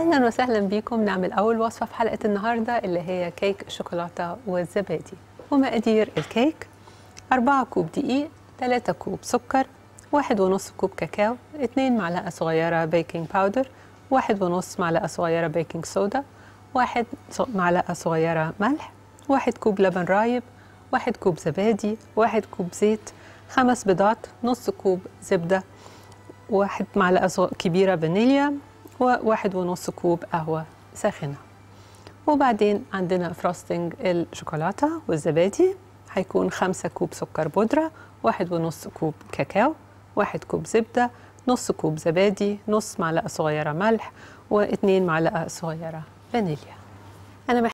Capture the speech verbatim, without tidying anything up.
أهلا وسهلا بيكم. نعمل أول وصفة في حلقة النهاردة اللي هي كيك الشوكولاتة والزبادي. ومقادير الكيك: أربعة كوب دقيق، ثلاثة كوب سكر، واحد ونص كوب كاكاو، اتنين معلقة صغيرة بيكنج باودر، واحد ونص معلقة صغيرة بيكنج صودا، واحد معلقة صغيرة ملح، واحد كوب لبن رايب، واحد كوب زبادي، واحد كوب زيت، خمس بيضات، نص كوب زبدة، واحد معلقة كبيرة فانيليا، وواحد ونص كوب قهوة ساخنة. وبعدين عندنا فروستنج الشوكولاتة والزبادي، هيكون خمسة كوب سكر بودرة، واحد ونص كوب كاكاو، واحد كوب زبدة، نص كوب زبادي، نص معلقة صغيرة ملح، واتنين معلقة صغيرة فانيليا. أنا